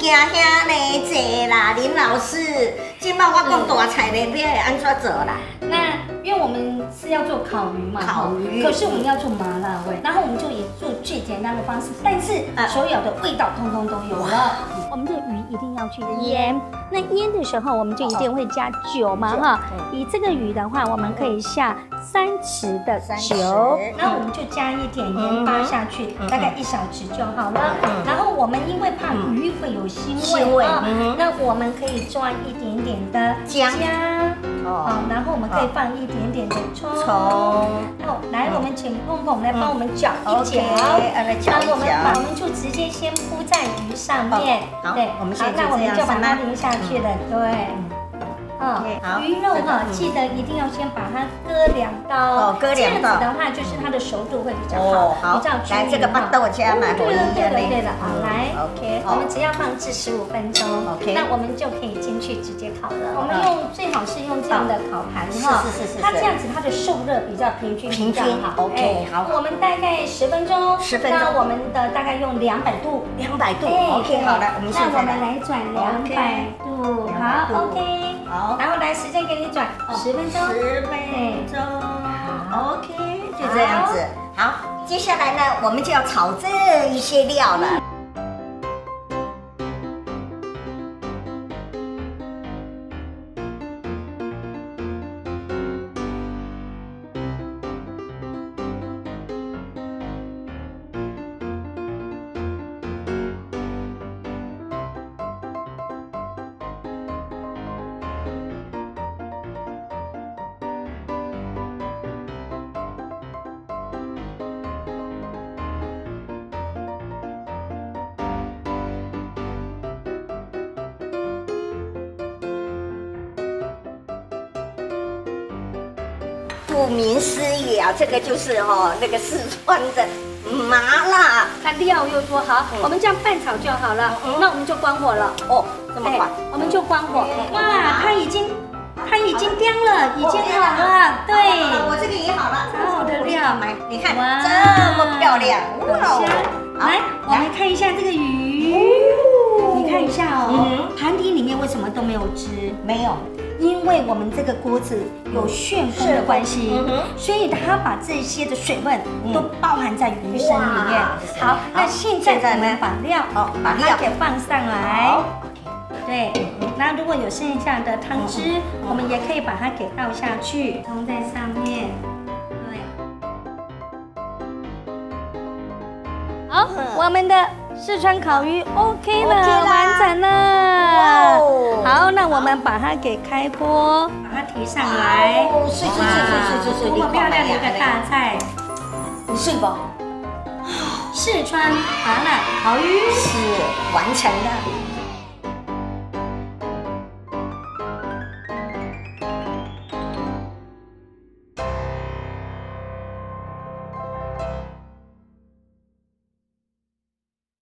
兄呢济啦，林老师，今麦我讲大菜咧，你会安怎做啦？ 那因为我们是要做烤鱼嘛， 烤鱼， 可是我们要做麻辣味，然后我们就以做最简单的方式，但是所有的味道通通都有了。我们的鱼一定要去腌，那腌的时候我们就一定会加酒嘛哈。以这个鱼的话，我们可以下3匙的酒，然后我们就加一点盐巴下去，大概1小匙就好了。然后我们因为怕鱼会有腥味啊，那我们可以抓一点点的姜。好，然后我们可以放一点点的葱。来，我们请碰碰来帮我们搅一搅。那我们就直接先铺在鱼上面。对，好，那我们就把它淋下去了。对。鱼肉哈，记得一定要先把它割2刀，割2刀，这样子的话就是它的熟度会比较好，比较均匀。来，这个巴豆加买回来。对了，好，来 ，OK， 我们只要放置15分钟 ，OK， 那我们就可以进去直接烤了。我们最好是用这样的烤盘哈，它这样子它的受热比较平均好。OK， 好，我们大概10分钟，那我们的大概用200度，200度 ，OK， 好了，我们现在来转200度，好 ，OK。好，然后来时间给你转10分钟，10分钟 ，OK， 就这样子。好，接下来呢，我们就要炒这一些料了。顾名思义啊，这个就是那个四川的麻辣， 它料又多好，我们这样拌炒就好了。那我们就关火了。哦， 这么快， 我们就关火。哇，它已经颠了，已经好了。对， 我这个也好了， 好好的料， 你看这么漂亮， 哇！来，我们看一下这个鱼，你看一下哦，盘底里面为什么都没有汁？ 没有。 因为我们这个锅子有旋风的关系，所以它把这些的水分都包含在鱼身里面。好，那现在我们把料给放上来。对，那如果有剩下的汤汁，我们也可以把它给倒下去，冲在上面。对。好，我们的四川烤鱼 OK 了，完成了。好，那我们把它给开锅，把它提上来。 是， 多么漂亮的一个大菜！ 你睡吧。 四川麻辣烤鱼是完成了。